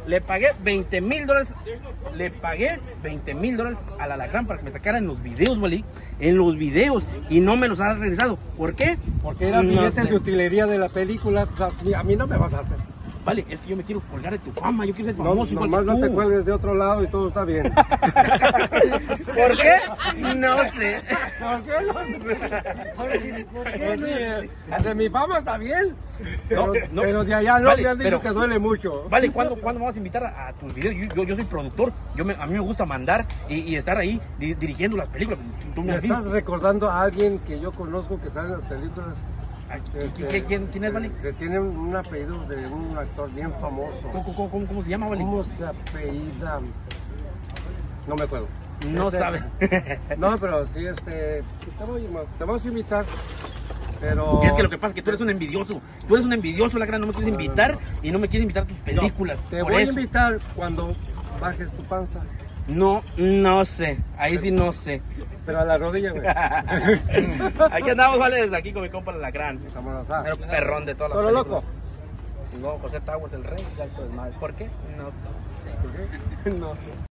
Le pagué $20,000. Le pagué $20,000 al Alacrán para que me sacara en los videos, Wally. En los videos. Y no me los ha regresado. ¿Por qué? Porque eran billetes de utilería de la película. O sea, a mí no me vas a hacer. Vale, es que yo me quiero colgar de tu fama. Yo quiero ser famoso igual nomás que tú. no te cuelgues de otro lado y todo está bien. ¿Por qué? No sé. ¿Por qué no? ¿Por qué? De mi fama está bien. Pero de allá no, vale, me han dicho pero, que duele mucho. Vale, ¿cuándo vamos a invitar a tus videos? Yo soy productor, a mí me gusta mandar y estar ahí dirigiendo las películas. ¿Tú me has visto? Estás recordando a alguien que yo conozco que sale en las películas. ¿Quién es, Vale? Se tiene un apellido de un actor bien famoso. ¿Cómo se llama, Vale? ¿Cómo se apellida? No me acuerdo. No sabe. No, pero sí, te vamos a invitar. Pero... Es que lo que pasa es que tú eres un envidioso. Tú eres un envidioso, la gran, no me quieres invitar y no me quieres invitar a tus películas. Te voy a invitar cuando bajes tu panza. No sé. Ahí sí no sé. Pero a la rodilla, güey. Aquí andamos, Vale, desde aquí con mi compa la gran. Vámonos Pero perrón de todas las Todo películas. loco. Y luego José Taguas, el rey, y alto desmadre. ¿Por qué? No sé. ¿Por qué? No sé.